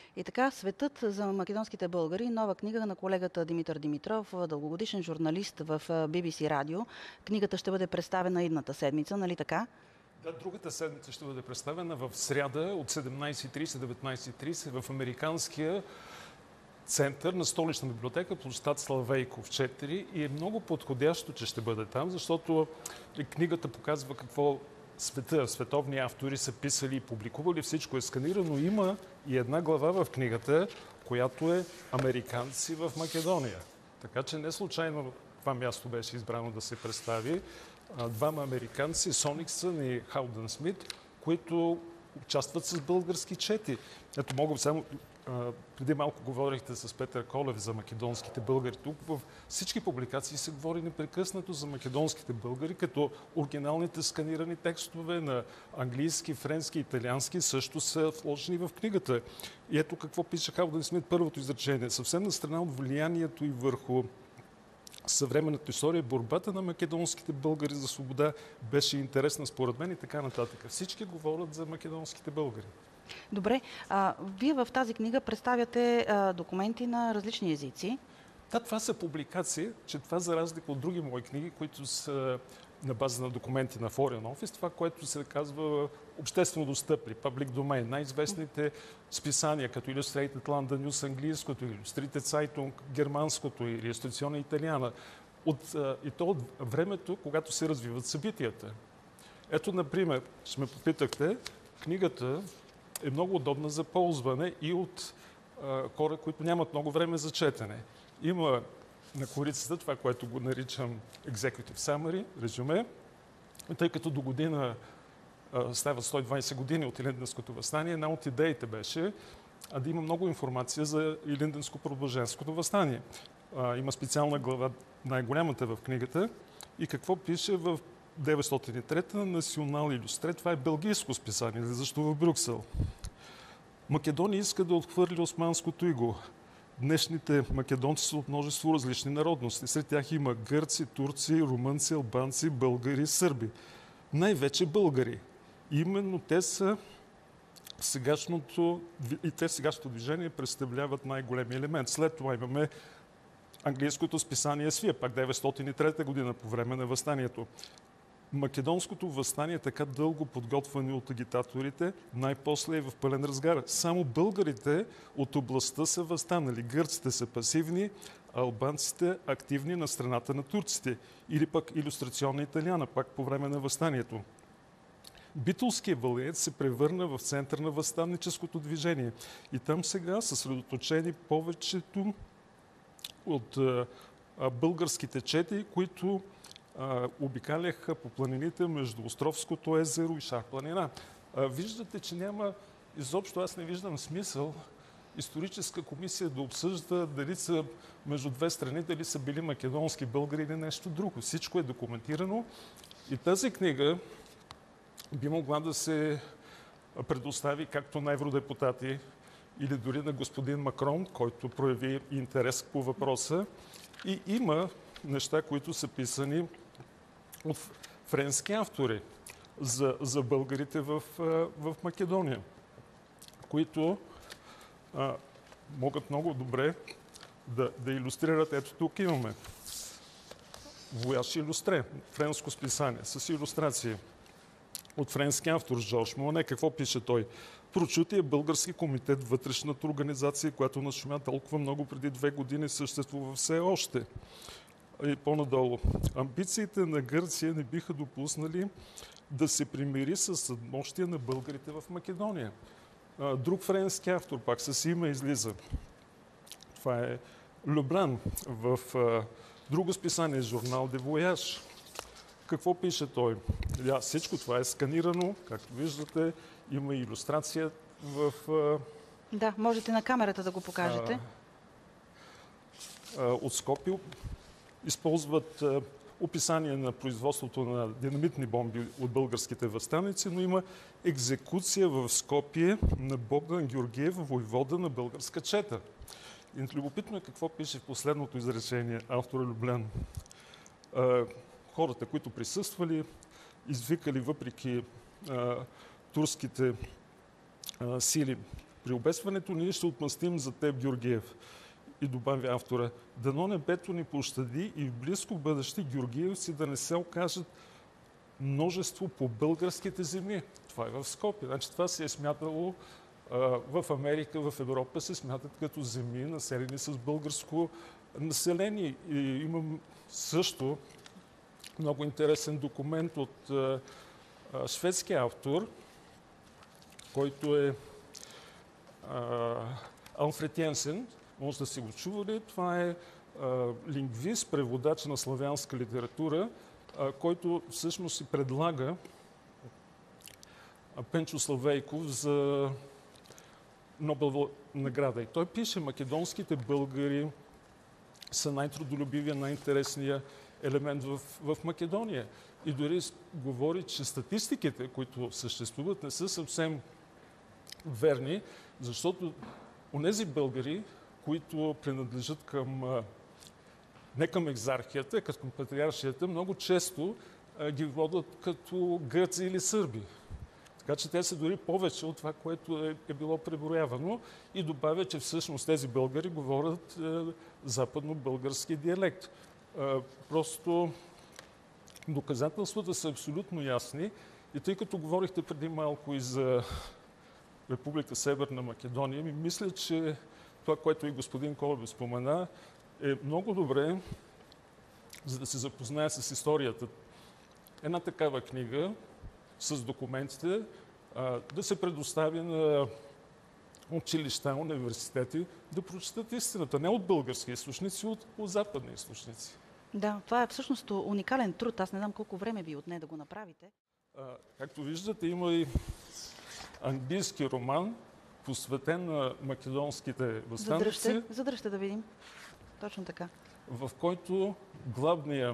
И така, Светът за македонските българи, нова книга на колегата Димитър Димитров, дългогодишен журналист в BBC Радио. Книгата ще бъде представена идната седмица, нали така? Да, другата седмица ще бъде представена в сряда от 17:30 до 19:30 в Американския център на Столична библиотека, площад Славейков 4, и е много подходящо, че ще бъде там, защото книгата показва какво световни автори са писали и публикували, всичко е сканирано. Има и една глава в книгата, която е американци в Македония. Така че не случайно това място беше избрано да се представи. Двама американци, Сониксън и Хаудън Смит, които участват с български чети. Ето, мога само... преди малко говорихте с Петър Колев за македонските българи. Тук в всички публикации се говори непрекъснато за македонските българи, като оригиналните сканирани текстове на английски, френски, италиански също са вложени в книгата. И ето какво пише Хаудън Смит, първото изречение. Съвсем на страна от влиянието и върху съвременната история, борбата на македонските българи за свобода беше интересна според мен и така нататък. Всички говорят за македонските българи. Добре, вие в тази книга представяте документи на различни езици. Да, това са публикации, че това за разлика от други мои книги, които са на база на документи на Foreign Office, това, което се казва обществено достъпни, public domain, най-известните списания, като Illustrated London News английското, Illustrated Zeitung германското или Illustrazione Italiana, и то от времето, когато се развиват събитията. Ето, например, ще ме попитахте, книгата е много удобна за ползване и от хора, които нямат много време за четене. Има на корицата това, което го наричам Executive Summary, резюме, тъй като до година стават 120 години от Илинденското въстание, една от идеите беше да има много информация за Илинденско-Преображенското въстание. Има специална глава, най-голямата в книгата, и какво пише в 903 Национал Илюстре. Това е белгийско списание, защо в Брюксел. Македония иска да отхвърли османското иго. Днешните македонци са от множество различни народности. Сред тях има гърци, турци, румънци, албанци, българи, сърби. Най-вече българи. Именно те са сегашното движение представляват най-големи елемент. След това имаме английското списание Свия, пак 903 година по време на въстанието. Македонското въстание, така дълго подготвено от агитаторите, най-после е в пълен разгар. Само българите от областта са въстанали. Гърците са пасивни, а албанците активни на страната на турците. Или пък Илюстрационна Италиана, пак по време на въстанието. Битолският валиец се превърна в център на въстанническото движение. И там сега са съсредоточени повечето от българските чети, които обикаляха по планините между Островското езеро и Шар планина. Виждате, че няма изобщо, аз не виждам смисъл историческа комисия да обсъжда дали са между две страни, дали са били македонски българи или нещо друго. Всичко е документирано и тази книга би могла да се предостави както на евродепутати или дори на господин Макрон, който прояви интерес по въпроса. И има неща, които са писани от френски автори за българите в Македония, които могат много добре да илюстрират. Ето тук имаме Voyage Illustré, френско списание с илюстрации от френски автор Жорж Моне. Какво пише той? Прочутия български комитет, вътрешната организация, която нашумя толкова много преди 2 години, съществува все още. И по-надолу. Амбициите на Гърция не биха допуснали да се примири с надмощия на българите в Македония. Друг френски автор, пак с име излиза. Това е Любран в друго списание, журнал Де Вояж. Какво пише той? Всичко това е сканирано, както виждате, има илюстрация в... Да, можете на камерата да го покажете. От Скопие използват описание на производството на динамитни бомби от българските въстаници, но има екзекуция в Скопие на Богдан Георгиев, войвода на българска чета. И любопитно е какво пише в последното изречение автора Люблян. Хората, които присъствали, извикали въпреки турските сили При обесването ние ще отмъстим за теб, Георгиев. И добавя автора, дано небето ни пощади и в близко бъдеще георгиевци да не се окажат множество по българските земи. Това е в Скопие. Значи това се е смятало в Америка, в Европа се смятат като земи, населени с българско население. И имам също много интересен документ от шведски автор, който е Алфред Йенсен. Може да си го чували. Това е лингвист, преводач на славянска литература, който всъщност си предлага Пенчо Славейков за Нобелова награда. И той пише, македонските българи са най-трудолюбивия, най-интересния елемент в Македония. И дори говори, че статистиките, които съществуват, не са съвсем верни, защото онези българи, които принадлежат не към екзархията, а към патриаршията, много често ги водят като гърци или сърби. Така че те са дори повече от това, което е било преброявано, и добавя, че всъщност тези българи говорят западно-български диалект. Просто доказателствата са абсолютно ясни и тъй като говорихте преди малко и за Република Северна Македония, мисля, че това, което и господин Колебов спомена, е много добре, за да се запознае с историята. Една такава книга с документите да се предостави на училища, университети, да прочитат истината. Не от български източници, от западни източници. Да, това е всъщност уникален труд. Аз не знам колко време ви отне да го направите. Както виждате, има и английски роман, посветен на македонските въстаници. Задръжте да видим. Точно така. В който главният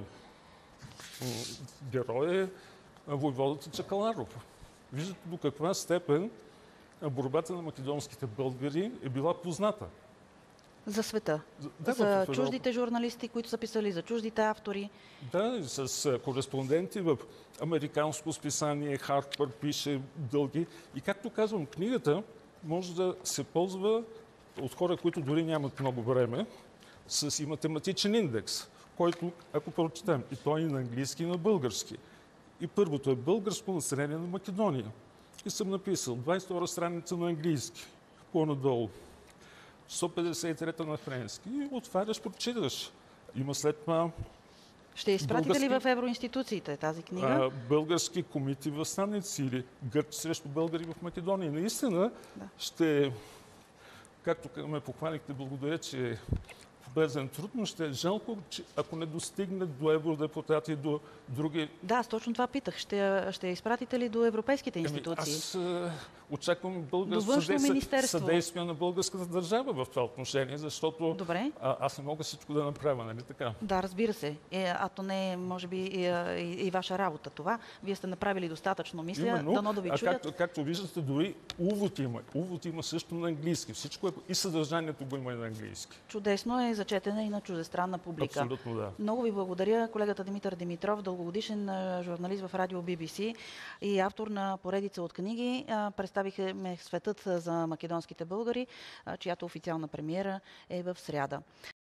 герой е войводата Чакаларов. Виждате до каква степен борбата на македонските българи е била позната. За света. За чуждите журналисти, които са писали, за чуждите автори. Да, с кореспонденти в американско списание, Харпър пише дълги. И както казвам, книгата може да се ползва от хора, които дори нямат много време, и математичен индекс, който, ако прочетем, и той и на английски, и на български. И първото е българско население на Македония. И съм написал 22 страница на английски, по-надолу. 153-та на френски. И отваряш, прочиташ. Има след това... Ще изпратите ли в евроинституциите тази книга? Български комити въстаници или гърци срещу българи в Македония. Наистина ще... Както ме похвалихте, благодаря, че полезен труд, но ще е жалко, че ако не достигне до евродепутати и до други... Да, аз точно това питах. Ще изпратите ли до европейските институции? Аз очаквам съдействие на българската държава в това отношение, защото аз не мога всичко да направя, нали така? Да, разбира се. А то не е, може би, и ваша работа това. Вие сте направили достатъчно, мисля, дано да ви чуят. Както виждате, дори увод има. Увод има също на английски. Всичко и съдържанието го има и на английски. Чудесно е зачетена и на чуждестранна публика. Абсолютно, да. Много ви благодаря, колегата Димитър Димитров, дългогодишен журналист в радио BBC и автор на поредица от книги. Представихме Светът за македонските българи, чиято официална премиера е в сряда.